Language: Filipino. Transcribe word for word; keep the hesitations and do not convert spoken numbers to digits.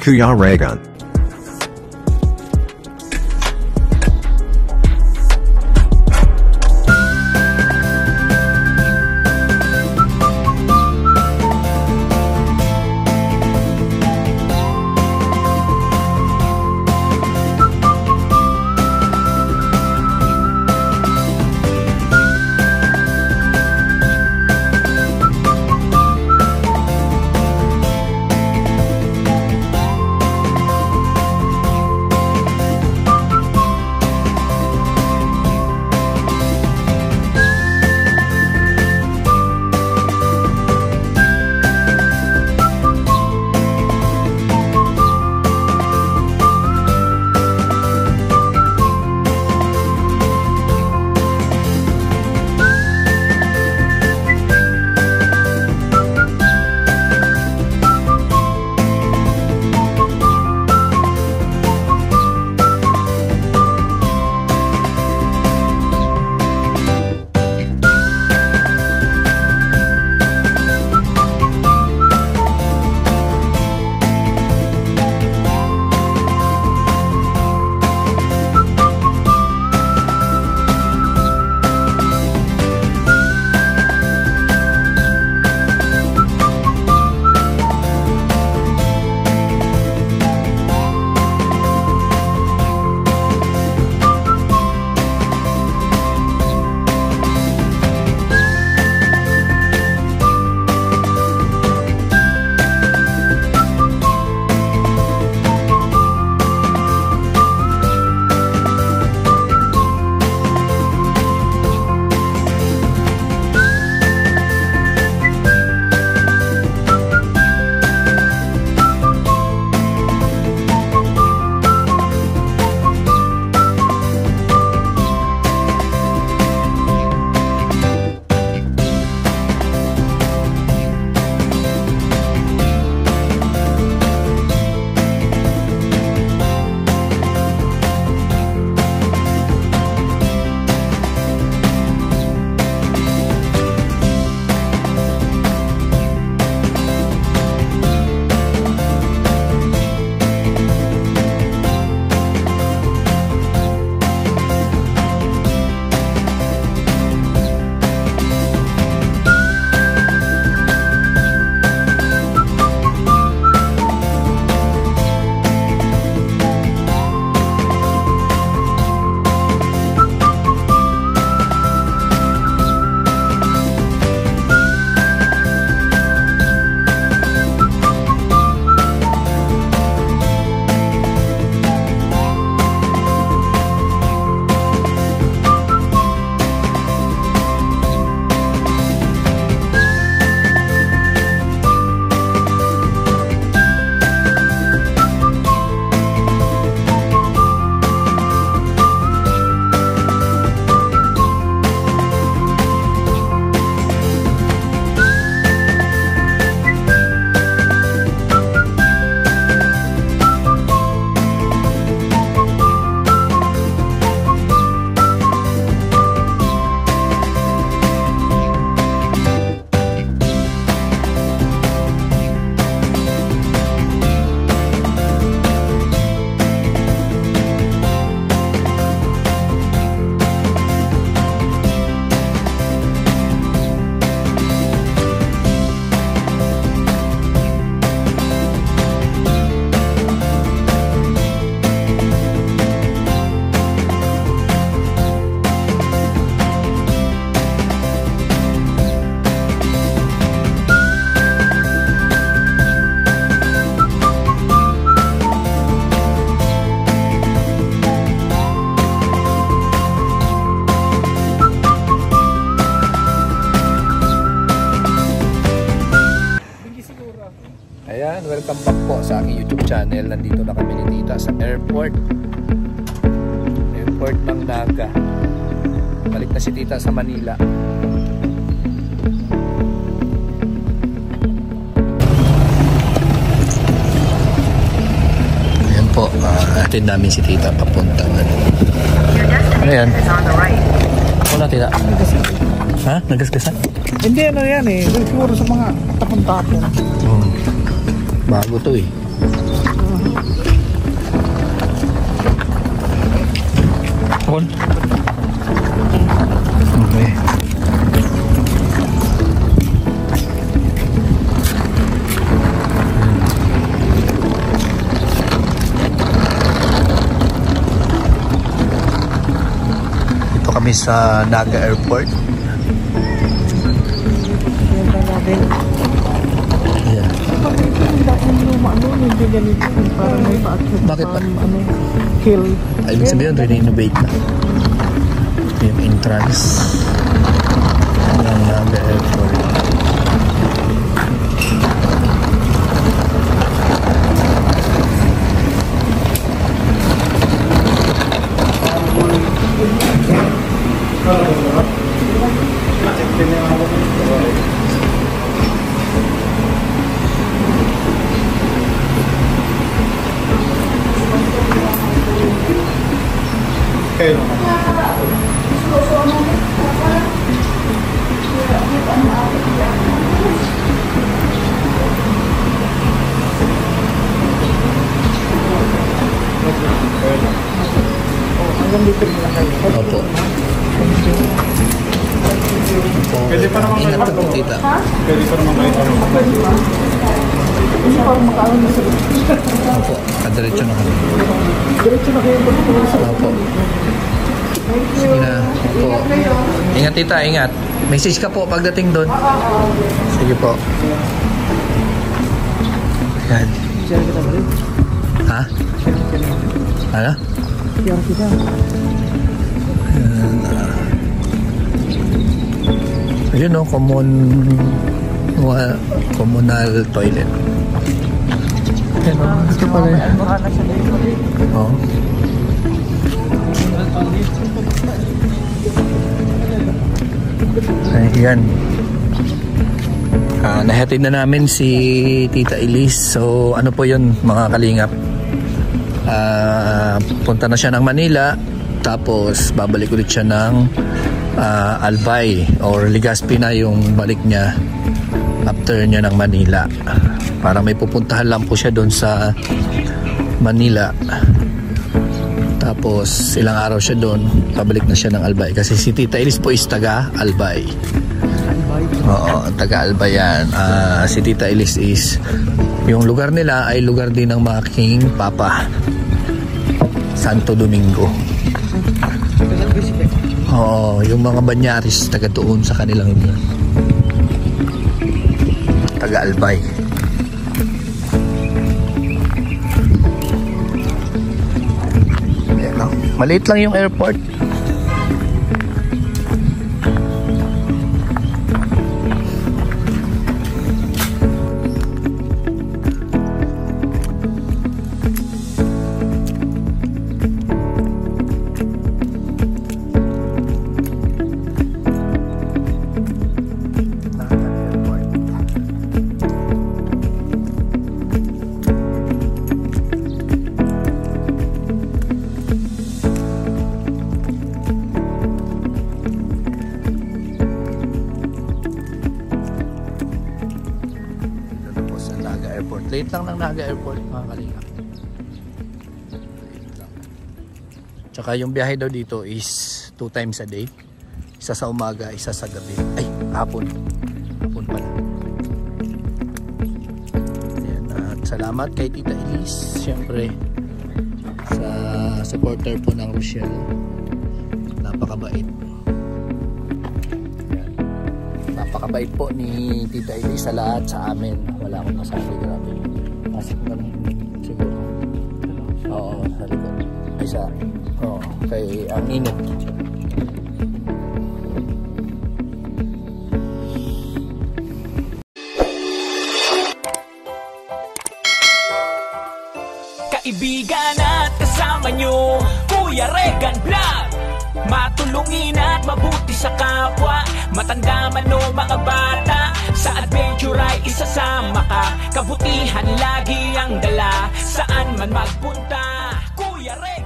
Kuya Raygun. Ayan, welcome back po sa aking YouTube channel. Nandito na kami ni Tita sa airport. Airport ng Naga. Balik na si Tita sa Manila. Ayan po, uh, atin namin si Tita papuntang ano. Ano yan? Wala Tita. Ha? Nagasgasan? Hindi, ano yan eh. Siguro sa mga tapon-tapon. Hmm. Bago to eh. On. Okay. Ito kami sa Naga Airport. Yeah. Bakit pa? Kill. Ay, ibig sabihin, re-renovate na. Ito yung entrance ng Naga Airport. Opo. Pwede pa naman Ingat po, tita. Pwede pa naman kayo. Opo, kadiretso na kami. Diretso na kayo. Opo. Sige na. Opo. Ingat, tita, ingat. Message ka po pagdating doon. Sige po. Yan. Ha? Ano? Kaya kita. Ayun no, common wa, communal toilet. Ayun no, ito pala yun. Oo. Ayan. Uh, nahatid na namin si Tita Elise. So ano po yun mga kalingap? Uh, punta na siya ng Manila, tapos babalik ulit siya ng uh, Albay or Legazpi na yung balik niya after niya ng Manila. Para may pupuntahan lang po siya doon sa Manila, tapos ilang araw siya doon, pabalik na siya ng Albay kasi si Tita Elise po is taga Albay. Oo, taga Albay yan. Uh, si Tita Elise is, yung lugar nila ay lugar din ng mga king papa, Santo Domingo. Oo, yung mga Banyaris taga doon sa kanilang lugar, taga Albay. Ayan, no? Maliit lang yung airport. Late lang ng Naga Airport mga kalinga. Tsaka yung biyahe daw dito is two times a day. Isa sa umaga, isa sa gabi. Ay, hapon. Hapon pala. Ayan, at salamat kay Tita Elise. Siyempre sa supporter po ng Rochelle. Napakabait. Ayan. Napakabait po ni Tita Elise sa lahat sa amin. Wala akong masabi, grabe. Pasok na lang siguro. Oo, sa likod. Ay sa, oo, kay ang init. Kaibigan at kasama nyo, Kuya Regan Vlog. Matulungin at mabuti sa kapwa, matanda man o mga bata. Sa adventure ay isasama ka, kabutihan lagi ang dala. Saan man magpunta, Kuya Regan.